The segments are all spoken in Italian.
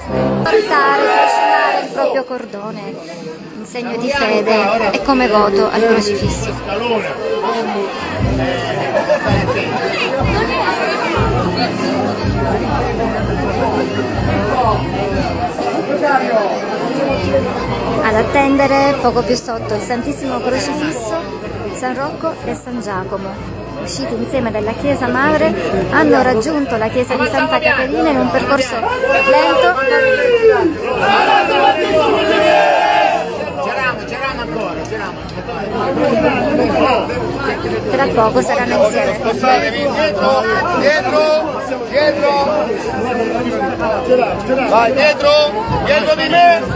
Portare, trascinare il proprio cordone in segno di fede e come voto al crocifisso. Ad attendere poco più sotto il Santissimo Crocifisso, San Rocco e San Giacomo. Usciti insieme dalla chiesa madre, hanno raggiunto la chiesa di Santa Caterina in un percorso lento. Tra poco saranno insieme. Dietro! Vai, dietro di me!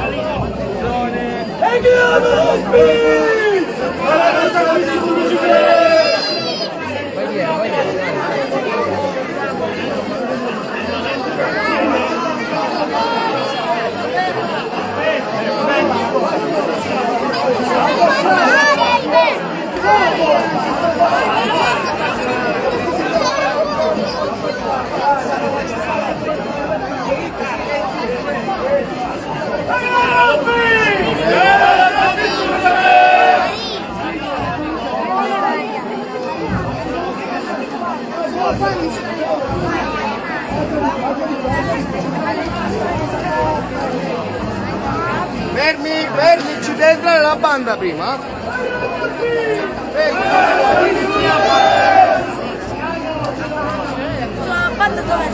Fermi, ci deve entrare la banda prima. La banda dov'è?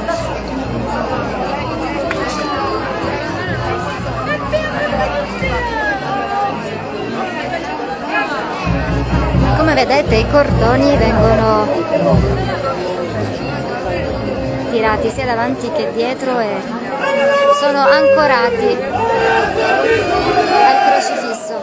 Come vedete i cordoni vengono tirati sia davanti che dietro e sono ancorati al crocifisso.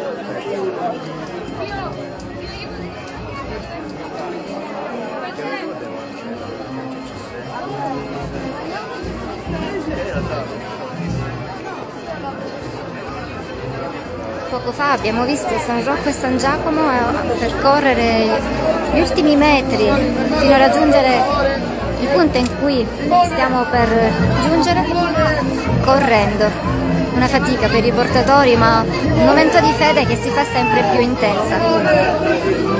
Poco fa abbiamo visto San Rocco e San Giacomo percorrere gli ultimi metri fino a raggiungere il punto in cui stiamo per giungere correndo. Una fatica per i portatori, ma un momento di fede che si fa sempre più intensa.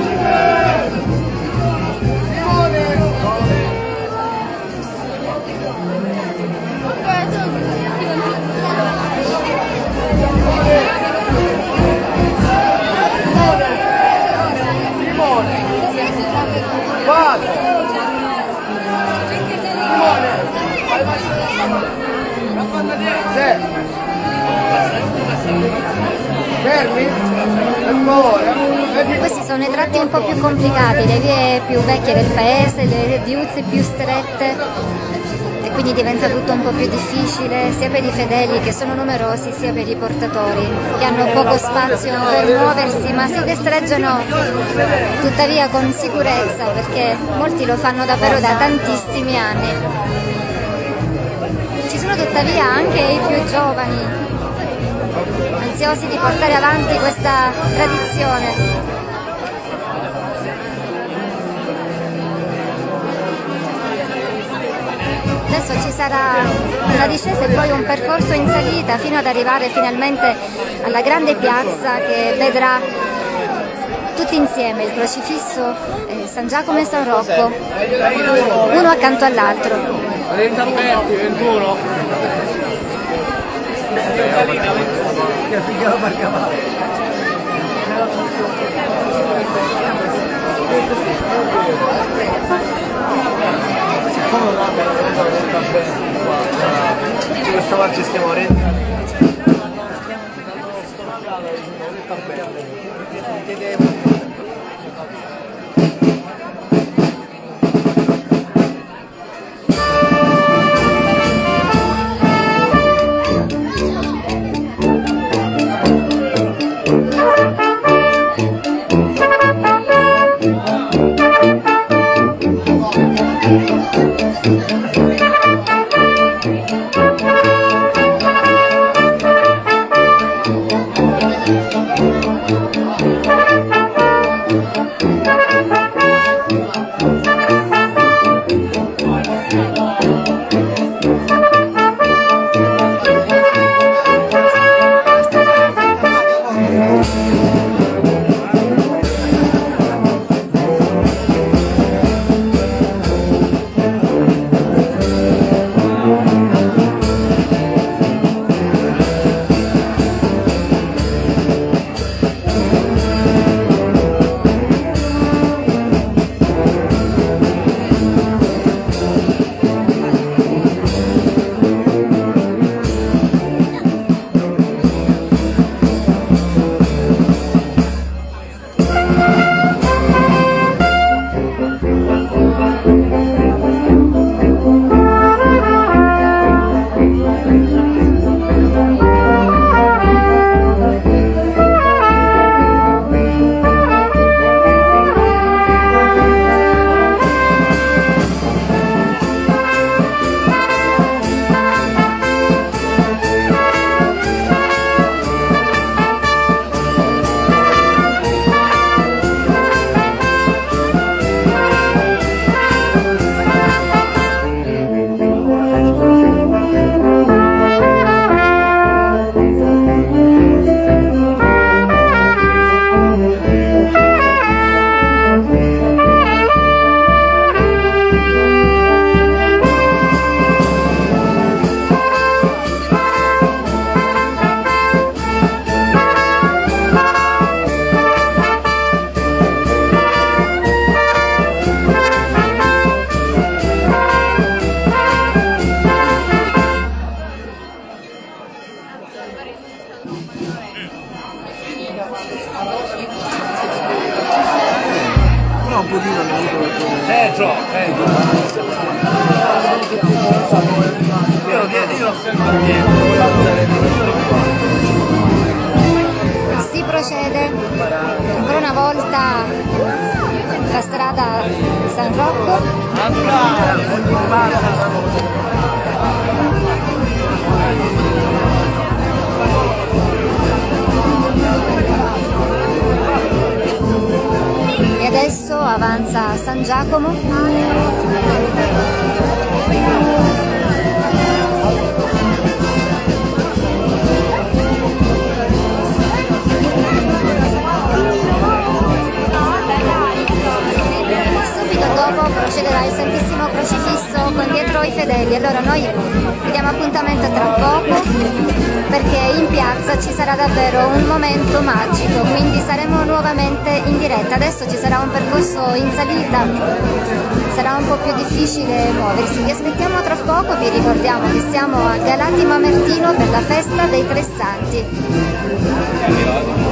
Questi sono i tratti un po' più complicati, le vie più vecchie del paese, le viuzze più strette e quindi diventa tutto un po' più difficile sia per i fedeli che sono numerosi sia per i portatori che hanno poco spazio per muoversi ma si destreggiano tuttavia con sicurezza perché molti lo fanno davvero da tantissimi anni. Ci sono tuttavia anche i più giovani ansiosi di portare avanti questa tradizione. Adesso ci sarà una discesa e poi un percorso in salita fino ad arrivare finalmente alla grande piazza che vedrà tutti insieme il crocifisso, San Giacomo e San Rocco, uno accanto all'altro. 30 aperti, 21. Questo qua ci stiamo rendendo. Codino mi dico Si procede ancora una volta la strada San Rocco. E adesso avanza San Giacomo. Dopo procederà il Santissimo Crocifisso con dietro i fedeli. Allora noi vi diamo appuntamento tra poco, perché in piazza ci sarà davvero un momento magico, quindi saremo nuovamente in diretta. Adesso ci sarà un percorso in salita, sarà un po' più difficile muoversi. Vi aspettiamo tra poco, vi ricordiamo che siamo a Galati Mamertino per la festa dei Tre Santi.